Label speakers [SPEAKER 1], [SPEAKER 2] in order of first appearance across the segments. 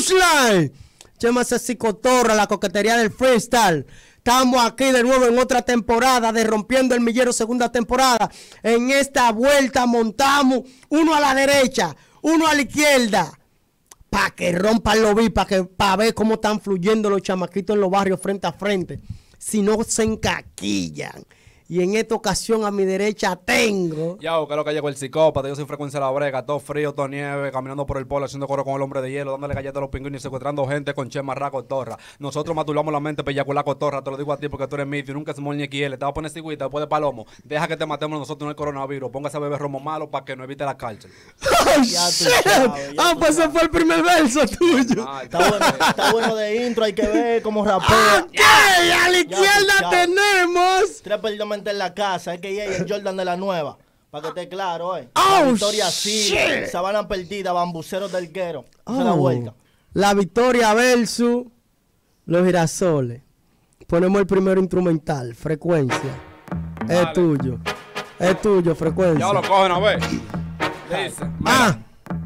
[SPEAKER 1] Punchline. Chema Cotorra, la coquetería del freestyle. Estamos aquí de nuevo en otra temporada de Rompiendo el Millero, segunda temporada. En esta vuelta montamos uno a la derecha, uno a la izquierda, para que rompan los beats, para ver cómo están fluyendo los chamaquitos en los barrios frente a frente. Si no se encaquillan. Y en esta ocasión a mi derecha tengo...
[SPEAKER 2] Yo, que es lo que llegó el psicópata, yo soy Frecuencia La Brega, todo frío, todo nieve, caminando por el polo, haciendo coro con el hombre de hielo, dándole galletas a los pingüinos y secuestrando gente con Chema Cotorra. Nosotros matulamos la mente pellacula Cotorra, te lo digo a ti porque tú eres mío y nunca se ni XL. Te vas a poner cigüita después de palomo. Deja que te matemos nosotros en el coronavirus. Póngase a beber romo malo para que no evite la cárcel.
[SPEAKER 1] ¡Oh, shit! Pues ese fue el primer verso tuyo.
[SPEAKER 3] Está bueno de intro, hay que ver cómo rapea.
[SPEAKER 1] Ok, a la izquierda tenemos...
[SPEAKER 3] Tres perdón en la casa, es que ella es el Jordan de la nueva. Para que esté claro,
[SPEAKER 1] Oh,
[SPEAKER 3] la Victoria
[SPEAKER 1] shit.
[SPEAKER 3] Sabana Perdida, Bambuceros del Quero. Esa es la vuelta.
[SPEAKER 1] La Victoria versus los girasoles. Ponemos el primero instrumental, Frecuencia.
[SPEAKER 2] Vale.
[SPEAKER 1] Es tuyo. Es tuyo, Frecuencia.
[SPEAKER 2] Ya lo cogen a ver. Dice, mira.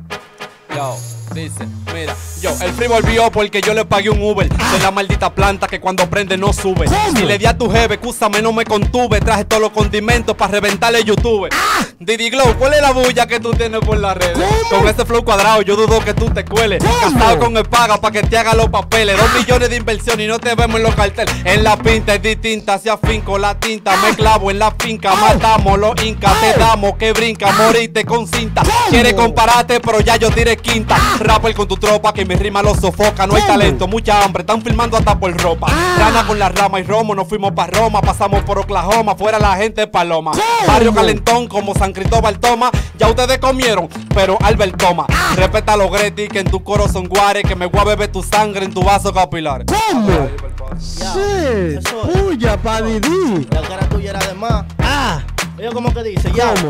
[SPEAKER 2] Yo, dice, mira, yo, el free volvió porque yo le pagué un Uber de la maldita planta que cuando prende no sube. Y le di a tu jeve, excúsame, no me contuve. Traje todos los condimentos para reventarle YouTube. Didi Glow, ¿cuál es la bulla que tú tienes por las redes? Con este flow cuadrado yo dudo que tú te cueles. Casado con el paga para que te haga los papeles. 2 millones de inversión y no te vemos en los carteles. En la pinta es distinta, se afinco la tinta. Me clavo en la finca, matamos los incas. Te damos que brinca, moriste con cinta. Quieres compararte, pero ya yo tiré quinta. Rapper con tu tropa que mi rima lo sofoca. No hay talento, mucha hambre, están filmando hasta por ropa. Rana con la rama y romo, nos fuimos para Roma. Pasamos por Oklahoma, fuera la gente paloma. Barrio calentón como San Cristóbal toma. Ya ustedes comieron, pero Albert toma. Respeta a los Greti que en tu coro son guares. Que me voy a beber tu sangre en tu vaso capilar.
[SPEAKER 1] ¿Cómo? Sí, puya, pa' Didi.
[SPEAKER 3] La cara tuya era de más. Oye, ¿cómo que dice?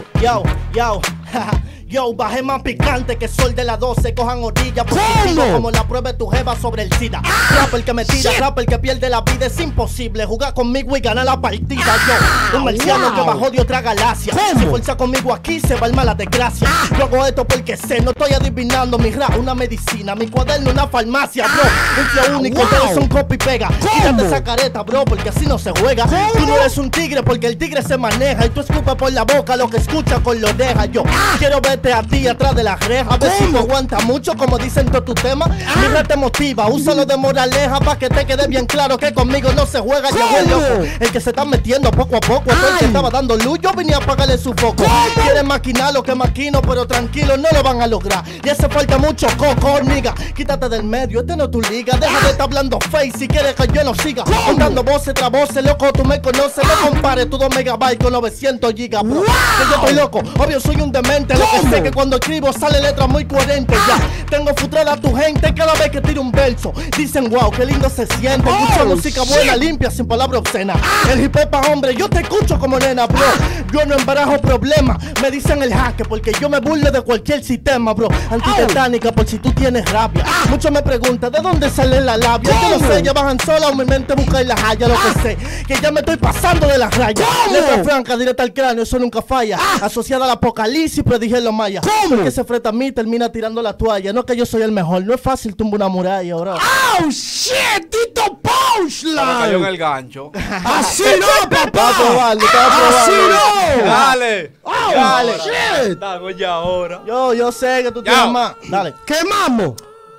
[SPEAKER 3] Yo, yo, bajé más picante que sol de la 12. Cojan orilla positivo como la prueba de tu jeva sobre el SIDA. Rapper que me tira, rapper que pierde la vida. Es imposible jugar conmigo y ganar la partida. Yo, un marciano que bajó de otra galaxia. Si fuerza conmigo aquí se va el mala desgracia. Yo hago esto porque sé, no estoy adivinando. Mi rap una medicina, mi cuaderno una farmacia, bro. Un flow único, ustedes son copy y pega. Quítate esa careta, bro, porque así no se juega. Tú no eres un tigre porque el tigre se maneja. Y tú escupes por la boca lo que escuchas con lo deja. Yo quiero verte a ti atrás de la reja. A ver si no aguanta mucho como dicen todos tus temas. Mi rap te motiva, úsalo de moraleja para que te quede bien claro que conmigo no se juega. Yo el loco, el que se está metiendo poco a poco. El que estaba dando luz, yo venía a apagarle su foco. Quieren maquinar lo que maquino, pero tranquilo, no lo van a lograr. Y hace falta mucho coco, hormiga. Quítate del medio, este no es tu liga. Deja de estar hablando face si quieres que yo no siga. Contando voces tras voces, loco, tú me conoces. No compares tu 2 megabytes con 900 gigas, bro. Que yo estoy loco, obvio soy un demente. Lo que sé que cuando escribo sale letras muy coherentes. Ya tengo frustrada a tu gente cada vez que tiro un verso. Dicen wow, qué lindo se siente. Escucho música buena, limpia, sin palabra obscena. El hip hop pa' hombre, yo te escucho como nena, bro. Yo no embarajo problemas, me dicen el jaque porque yo me burlo de cualquier sistema, bro. Antitetánica por si tú tienes rabia. Muchos me preguntan de dónde sale la labia. Yo no sé, ya bajan sola o mi mente busca en la haya. Lo que sé, que ya me estoy pasando de la raya. Letra franca, directa al cráneo, eso nunca falla. Asociada al apocalipsis, predije los mayas. Que se freta a mí termina tirando la toalla. No que yo soy el mejor, no es fácil tumbar una muralla, bro.
[SPEAKER 1] ¡Oh, shit! ¡Tito Punchline!
[SPEAKER 2] Cayó en el gancho.
[SPEAKER 1] ¡Así no, papá!
[SPEAKER 3] ¡Así
[SPEAKER 1] no!
[SPEAKER 2] Dale.
[SPEAKER 1] ¡Oh,
[SPEAKER 3] Dale.
[SPEAKER 1] shit!
[SPEAKER 2] Estamos ya ahora.
[SPEAKER 3] Yo sé que tú tienes más. Dale.
[SPEAKER 1] ¡Quemamos!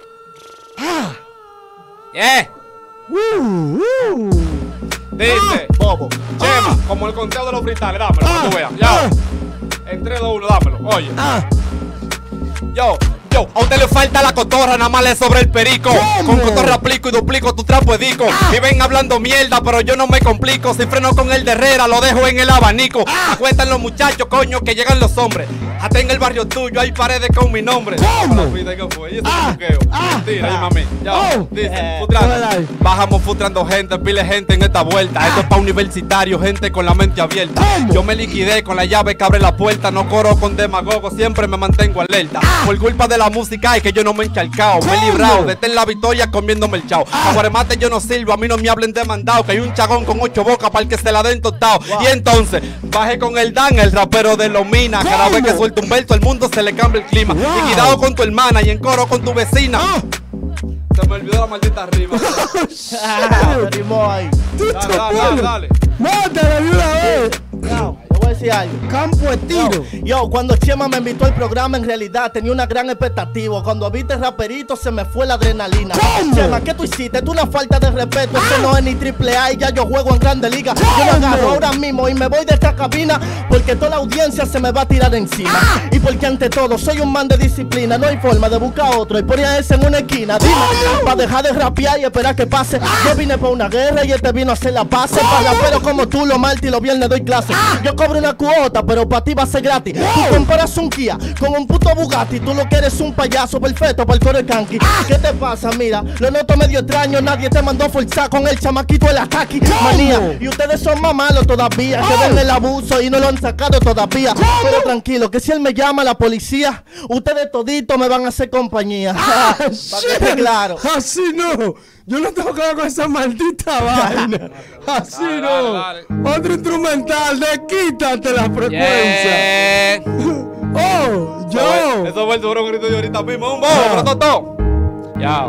[SPEAKER 2] Dice,
[SPEAKER 3] Bobo.
[SPEAKER 2] Chema, como el conteo de los fritales, dámelo, para que tú veas. Ya. En 3, 2, 1, dámelo. Oye. Yo, a usted le falta la cotorra, nada más le sobre el perico. Con cotorra aplico y duplico tu trapo de disco. Y ven hablando mierda, pero yo no me complico. Si freno con el de Herrera, lo dejo en el abanico. Acuestan los muchachos, coño, que llegan los hombres. Hasta en el barrio tuyo hay paredes con mi nombre. ¿Qué fue? ¿Y ese buqueo? Mentira, y mami. Ya, dice, futrando. Bajamos futrando gente, pile gente en esta vuelta. Esto es pa' universitario, gente con la mente abierta. Yo me liquidé con la llave que abre la puerta. No corro con demagogo, siempre me mantengo alerta. Por culpa de la música es que yo no me he encharcao. Me he librado de estar en la victoria comiéndome el chao. A guaremate yo no sirvo, a mí no me hablen de mandado. Que hay un chagón con 8 bocas para el que se la den tostado. Y entonces, bajé con el Dan, el rapero de los minas. Cada vez que suelta un verso, el mundo se le cambia el clima. Y cuidado con tu hermana y en coro con tu vecina. Se me olvidó la maldita rima.
[SPEAKER 3] Me rimó ahí.
[SPEAKER 2] Dale.
[SPEAKER 1] ¡Mátala de una vez!
[SPEAKER 3] Yo, te voy a decir algo.
[SPEAKER 1] Campo de tiro.
[SPEAKER 3] Yo, cuando Chema me invitó al programa, en realidad tenía una gran expectativa. Cuando viste raperito, se me fue la adrenalina.
[SPEAKER 1] ¿Cómo?
[SPEAKER 3] Chema, ¿qué tú hiciste? Es una falta de respeto. Eso no es ni triple A y ya yo juego en Grande Liga. Yo lo agarro ahora mismo y me voy de esta cabina porque toda la audiencia se me va a tirar encima. Y porque ante todo soy un man de disciplina. No hay forma de buscar otro y poner a ese en una esquina. Dime, para dejar de rapear y esperar que pase. Yo vine para una guerra y este vino a hacer la paz. Para raperos como tú, los martes y los viernes doy clase. Yo cobro una cuota, pero para ti va a ser gratis. Tú comparas un Kia con un puto Bugatti. Tú lo que eres un payaso perfecto para el coro canqui. ¿Qué te pasa? Mira, lo noto medio extraño. Nadie te mandó forzar con el chamaquito de la kaki. Manía, y ustedes son más malos todavía. Que ven el abuso y no lo han sacado todavía. Pero tranquilo, que si él me llama a la policía, ustedes toditos me van a hacer compañía. Para que esté claro.
[SPEAKER 1] Así no. Yo no tengo que ver con esa maldita vaina. Así no.
[SPEAKER 2] Dale.
[SPEAKER 1] Otro instrumental de Quítate la frecuencia. Oh, yo.
[SPEAKER 2] Eso fue el duro grito de ahorita mismo. Un bobo, prototó. Ya.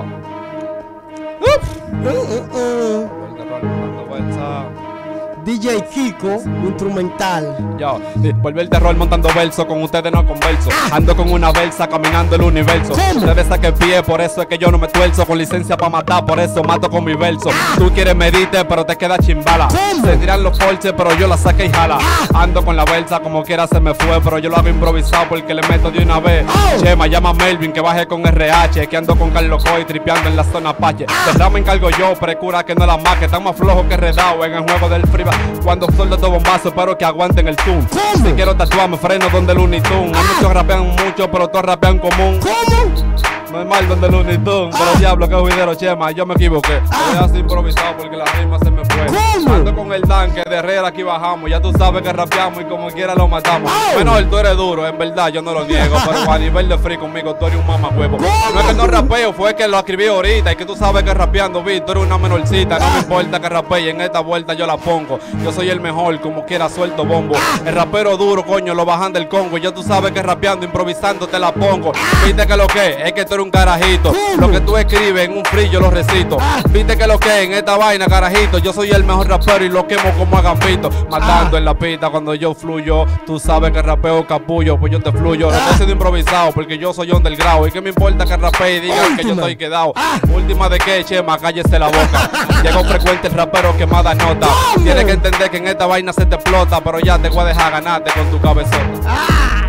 [SPEAKER 1] DJ Kiko, instrumental.
[SPEAKER 2] Yo, vuelve el terror montando verso, con ustedes no converso. Ando con una versa caminando el universo. Ustedes saquen pie, por eso es que yo no me tuerzo. Con licencia para matar, por eso mato con mi verso. Tú quieres medite, pero te queda chimbala. Se tiran los porches, pero yo la saqué y jala. Ando con la versa, como quiera se me fue, pero yo lo hago improvisado porque le meto de una vez. Chema, llama a Melvin que baje con RH, que ando con Carlos Coy tripeando en la zona Apache. De rama encargo yo, precura que no la maque. Están más flojos que redado en el juego del free. Cuando sueldo estos bombazos, espero que aguanten el zoom. Si quiero tatuarme, freno donde el Unitune. Hay muchos rapean mucho, pero todos rapean común. No es mal donde el Unitune. Pero diablo, que juidero, Chema, yo me equivoqué. Voy a hacer improvisado porque la rima se me fue. Ando con el Dan, que de Herrera aquí bajamos. Ya tú sabes que rapeamos y como quiera lo matamos. Menor, tú eres duro, en verdad yo no lo niego. Pero a nivel de free conmigo, tú eres un mamahuevo. No es que no rapeo, fue que lo escribí ahorita. Y que tú sabes que rapeando, vi, tú eres una menorcita. No me importa que rapee, en esta vuelta yo la pongo. Yo soy el mejor, como quiera suelto bombo. El rapero duro, coño, lo bajan del Congo. Ya tú sabes que rapeando, improvisando te la pongo. Viste que lo que es que tú eres un carajito. Lo que tú escribes en un free yo lo recito. Viste que lo que en esta vaina, carajito. Yo soy el mejor rapero y lo quemo como a Gambito. Matando en la pista cuando yo fluyo. Tú sabes que rapeo capullo, pues yo te fluyo. No estoy siendo improvisado porque yo soy underground. Y que me importa que rapee y digan que yo estoy quedado. Última de que, Chema, cállese la boca. Llegó frecuente el rapero que más da nota. Tienes que entender que en esta vaina se te explota. Pero ya te voy a dejar ganarte con tu cabezota.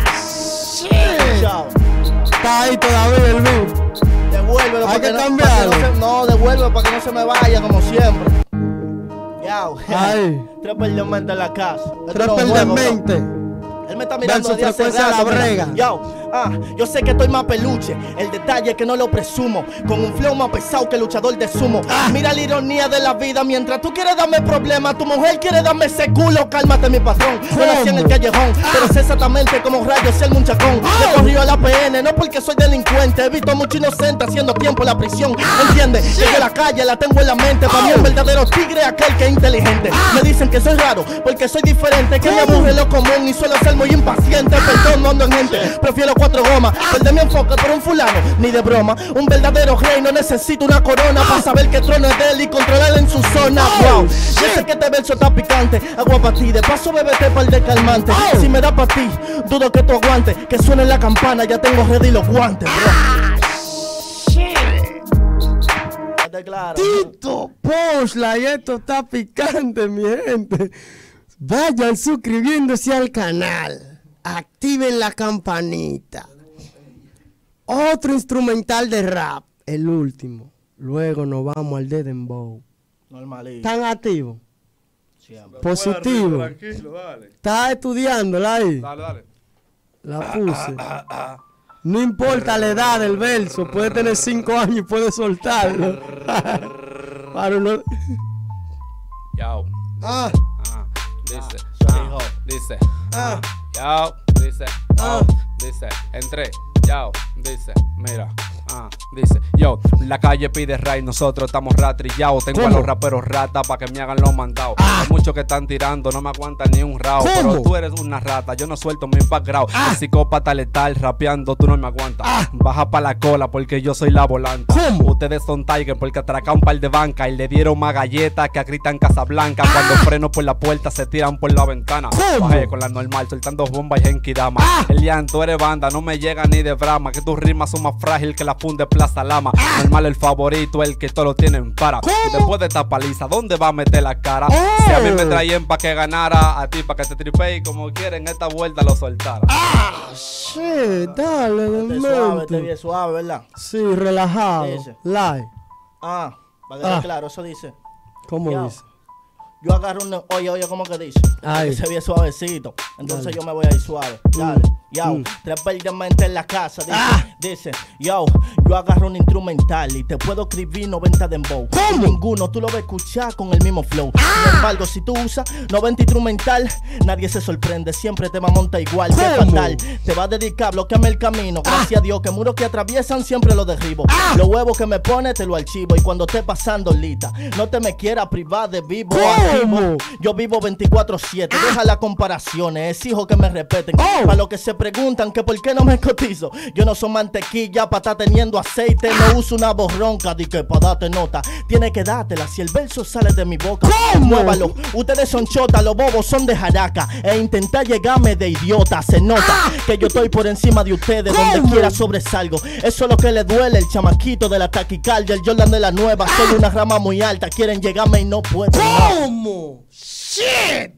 [SPEAKER 3] Chao.
[SPEAKER 1] Está ahí todavía el beat.
[SPEAKER 3] Devuélvelo
[SPEAKER 1] Hay
[SPEAKER 3] para
[SPEAKER 1] que
[SPEAKER 3] no,
[SPEAKER 1] cambiarlo.
[SPEAKER 3] no, devuélvelo para que no se me vaya como siempre. Yao.
[SPEAKER 1] Ahí.
[SPEAKER 3] Tres perdiamente en la casa. Esto
[SPEAKER 1] Tres
[SPEAKER 3] no es un juego,
[SPEAKER 1] mente.
[SPEAKER 3] bro. Él me está mirando
[SPEAKER 1] Verso
[SPEAKER 3] desde hace
[SPEAKER 1] frecuencia
[SPEAKER 3] rato,
[SPEAKER 1] la brega.
[SPEAKER 3] mira. Yo sé que estoy más peluche. El detalle es que no lo presumo. Con un flow más pesado que luchador de sumo. Mira la ironía de la vida. Mientras tú quieres darme problemas, tu mujer quiere darme ese culo. Cálmate, mi patrón. Yo nací en el callejón, pero sé exactamente como rayos ser un chacón. Le corrió a la PN, no porque soy delincuente. He visto mucho inocente haciendo tiempo en la prisión. ¿Entiendes? Llegué a la calle, la tengo en la mente. Para mí el verdadero tigre es aquel que es inteligente. Me dicen que soy raro porque soy diferente. Que me aburre lo común y suelo ser muy impaciente. Perdón, no ando en gente. Prefiero 4 gomas. Perdí mi enfoque por un fulano, ni de broma. Un verdadero rey no necesita una corona para saber que trono es de él y controlar en su zona. Wow, yo sé que este verso está picante. Agua para ti, de paso bébete par de calmante. Si me da para ti, dudo que tú aguantes. Que suene la campana, ya tengo ready los guantes, bro. Claro.
[SPEAKER 1] Tito Posla, y esto está picante, mi gente. Vayan suscribiéndose al canal. Activen la campanita. Otro instrumental de rap, el último. Luego nos vamos al de Dembow.
[SPEAKER 3] Normalito.
[SPEAKER 1] ¿Están activos?
[SPEAKER 3] Siempre.
[SPEAKER 1] Positivo.
[SPEAKER 2] Tranquilo, dale.
[SPEAKER 1] ¿Estás estudiándola ahí?
[SPEAKER 2] Dale.
[SPEAKER 1] La puse. No importa la edad del verso, puede tener 5 años y puede soltarlo. Para no...
[SPEAKER 2] Yao. Dice. Yao. Dice. Dice. Entré. Yao. Dice. Mira. Dice, yo, la calle pide ray, nosotros estamos ratrillados. Tengo a los raperos ratas para que me hagan los mandados. Hay muchos que están tirando, no me aguantan ni un rao. Pero tú eres una rata, yo no suelto mi background. El psicópata letal, rapeando, tú no me aguantas. Baja pa' la cola porque yo soy la volanta. Ustedes son Tiger porque atracan un par de banca y le dieron más galletas que a Cristian Casablanca. Cuando freno por la puerta se tiran por la ventana. Bajé con la normal, soltando bombas y genkidama. Elian, tú eres banda, no me llega ni de brama. Que tus rimas son más frágil que la funda de Plaza Lama. Normal el favorito, el que todos lo tienen para. Y después de esta paliza, ¿dónde va a meter la cara? Si a mí me traían pa' que ganara, a ti pa' que te tripee y como quieren esta vuelta lo soltara.
[SPEAKER 1] Shit, dale, de
[SPEAKER 3] suave, te vi suave, ¿verdad?
[SPEAKER 1] Sí, relajado. Live.
[SPEAKER 3] Para que quede claro, eso dice.
[SPEAKER 1] ¿Cómo dice?
[SPEAKER 3] Yo agarro un... Oye, ¿cómo que dice? Que se ve suavecito. Entonces yo me voy a ir suave. Dale. Yo, tres verdemente en la casa. Dice, yo agarro un instrumental y te puedo escribir 90 dembow. Y ninguno tú lo vas a escuchar con el mismo flow. Sin embargo, si tú usas 90 instrumental, nadie se sorprende. Siempre te va a montar igual. Que fatal. Te va a dedicar, bloqueame el camino. Gracias a Dios que muros que atraviesan siempre los derribo. Los huevos que me pone te lo archivo. Y cuando esté pasando lita, no te me quieras privar de vivo. Yo vivo 24/7. Deja las comparaciones. Exijo que me respeten. Para los que se preguntan que por qué no me cotizo, yo no soy mantequilla para estar teniendo aceite. No uso una voz ronca de que para darte nota. Tiene que dártela si el verso sale de mi boca. Muévalo. Ustedes son chotas, los bobos son de jaraca. E intentar llegarme de idiota. Se nota que yo estoy por encima de ustedes. Donde quiera sobresalgo. Eso es lo que le duele. El chamaquito de la taquicardia, el Jordan de la nueva. Soy una rama muy alta. Quieren llegarme y no pueden.
[SPEAKER 1] ¿Cómo? Shit.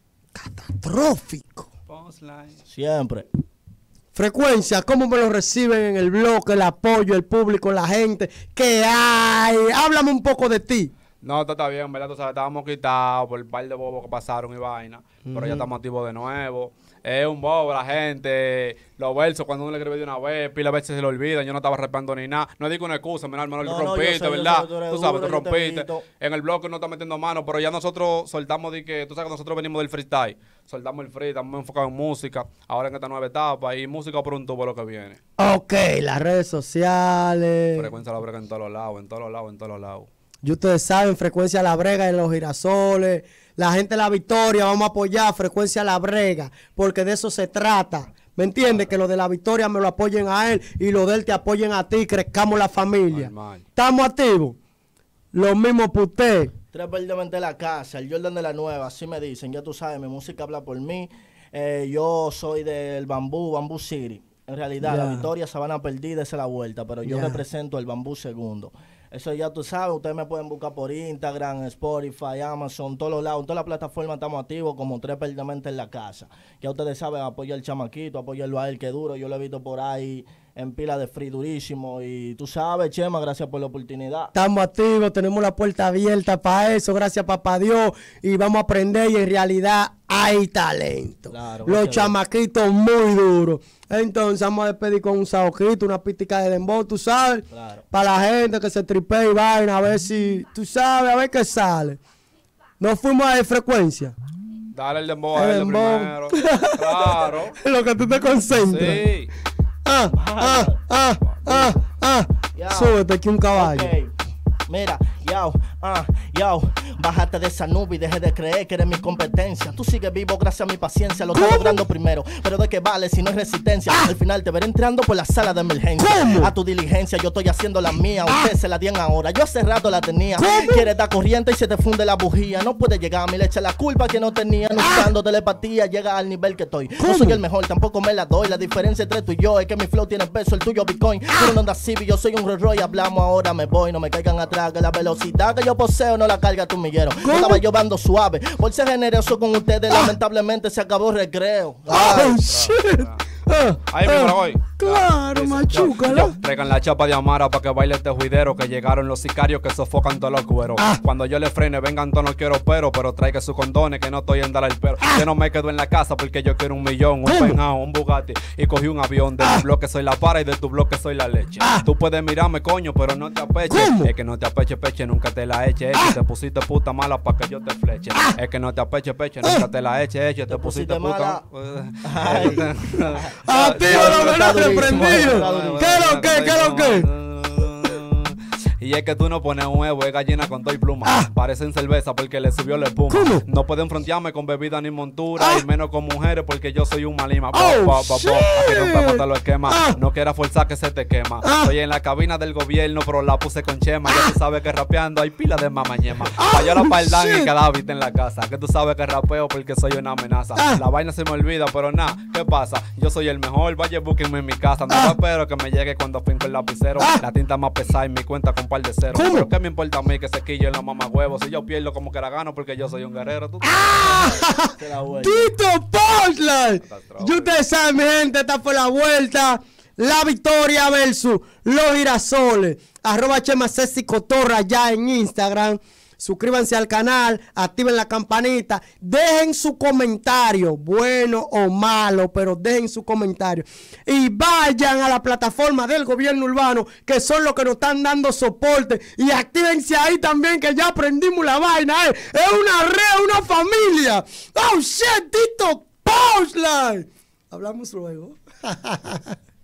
[SPEAKER 1] Catastrófico.
[SPEAKER 3] Siempre.
[SPEAKER 1] Frecuencia, ¿cómo me lo reciben en el bloque, el apoyo, el público, la gente? ¿Qué hay? Háblame un poco de ti.
[SPEAKER 2] No, todo está bien, ¿verdad? Tú sabes, estábamos quitados por el par de bobos que pasaron y vaina. Pero ya estamos activos de nuevo. Es un bobo la gente. Los versos, cuando uno le escribe de una vez, pila veces se le olvida. Yo no estaba rapeando ni nada. No digo una excusa, mira, hermano, tú rompiste, ¿verdad? Tú sabes, tú rompiste. En el bloque no está metiendo mano, pero ya nosotros soltamos de que, tú sabes que nosotros venimos del freestyle. Soltamos el free, estamos enfocados en música. Ahora en esta nueva etapa y música por un tubo lo que viene.
[SPEAKER 1] Ok, las redes sociales.
[SPEAKER 2] Frecuencia La Brega en todos los lados, en todos los lados, en todos los lados.
[SPEAKER 1] Y ustedes saben, Frecuencia La Brega en los girasoles. La gente de La Victoria, vamos a apoyar Frecuencia La Brega, porque de eso se trata. ¿Me entiendes? Que los de La Victoria me lo apoyen a él y los de él te apoyen a ti, crezcamos la familia. ¿Estamos activos? Lo mismo para usted.
[SPEAKER 3] Tres verdemente la casa, el Jordan de la nueva, así me dicen. Ya tú sabes, mi música habla por mí. Yo soy del Bambú City. En realidad, La Victoria, Sabana Perdida, esa es la vuelta, pero yo represento el Bambú Segundo. Eso ya tú sabes, ustedes me pueden buscar por Instagram, Spotify, Amazon, todos los lados, en todas las plataformas estamos activos como tres verdemente en la casa. Ya ustedes saben, apoya al chamaquito, apoyarlo a él, que duro, yo lo he visto por ahí en pila de free durísimo y tú sabes, Chema, gracias por la oportunidad.
[SPEAKER 1] Estamos activos, tenemos la puerta abierta para eso, gracias papá Dios, y vamos a aprender y en realidad hay talento. Claro, los chamaquitos muy duros. Entonces vamos a despedir con un saoquito, una pítica de dembow, tú sabes, para la gente que se tripee y vaina, a ver si, tú sabes, a ver qué sale. Nos fuimos a Frecuencia.
[SPEAKER 2] Dale el dembow a él primero. Claro.
[SPEAKER 1] En lo que tú te concentras.
[SPEAKER 2] Sí.
[SPEAKER 1] Súbete aquí un caballo.
[SPEAKER 3] Okay. Mira, bájate de esa nube y deje de creer que eres mi competencia. Tú sigues vivo gracias a mi paciencia, lo estás logrando primero. Pero de qué vale si no hay resistencia. Al final te veré entrando por la sala de emergencia. A tu diligencia yo estoy haciendo la mía. Ustedes se la dieron ahora, yo hace rato la tenía. Quieres dar corriente y se te funde la bujía. No puedes llegar a mí, le echa la culpa que no tenía. No usando telepatía, llega al nivel que estoy. No soy el mejor, tampoco me la doy. La diferencia entre tú y yo es que mi flow tiene peso, el tuyo Bitcoin. Tú no andas Civi, yo soy un Rolls Royce. Hablamos ahora, me voy, no me caigan atrás. Que la velocidad que yo poseo no la carga tu millero. Yo estaba llevando suave. Por ser generoso con ustedes, lamentablemente se acabó el recreo.
[SPEAKER 1] Shit.
[SPEAKER 2] Ahí mismo voy.
[SPEAKER 1] Claro, machuca.
[SPEAKER 2] Traigan la chapa de Amara para que baile este juidero. Que llegaron los sicarios que sofocan todos los cueros. Cuando yo le frene, vengan todos, no quiero pero traiga sus condones que no estoy en dar el pero. Yo no me quedo en la casa porque yo quiero 1 millón, un penthouse, un Bugatti. Y cogí un avión. De tu bloque soy la para y de tu bloque soy la leche. Tú puedes mirarme, coño, pero no te apeches. Es que no te apeche, peche, nunca te la eche. Te pusiste puta mala para que yo te fleche. Es que no te apeche, peche, nunca te la eche. Te pusiste puta.
[SPEAKER 1] Activo lo menos reprendido. ¿Qué lo que?
[SPEAKER 2] Y es que tú no pones un huevo, es gallina con todo y pluma. Parecen cerveza porque le subió la espuma.
[SPEAKER 1] ¿Cómo?
[SPEAKER 2] No pueden frontearme con bebida ni montura, y menos con mujeres porque yo soy un malima.
[SPEAKER 1] Shit.
[SPEAKER 2] Aquí rompemos todos los esquemas. No quieras forzar que se te quema. Estoy en la cabina del gobierno, pero la puse con chema. Ya tú sabes que rapeando hay pila de mamañema. Yo la pardán y cada viste en la casa. Que tú sabes que rapeo porque soy una amenaza. La vaina se me olvida, pero nada, ¿qué pasa? Yo soy el mejor, vaya búsquenme en mi casa. No espero que me llegue cuando finco el lapicero. La tinta más pesada y mi cuenta con par de ceros. Pero ¿qué me importa a mí que se quille en la mamá huevos? Si yo pierdo como que la gano porque yo soy un guerrero. ¿Tú?
[SPEAKER 1] Tito Punchline. Y ustedes saben, mi gente, esta fue la vuelta. La victoria versus los girasoles. @ Ceci Cotorra ya en Instagram. Suscríbanse al canal, activen la campanita, dejen su comentario, bueno o malo, pero dejen su comentario. Y vayan a la plataforma del gobierno urbano, que son los que nos están dando soporte. Y actívense ahí también, que ya aprendimos la vaina. Es una red, una familia. Oh shit, Tito Punchline. Hablamos luego.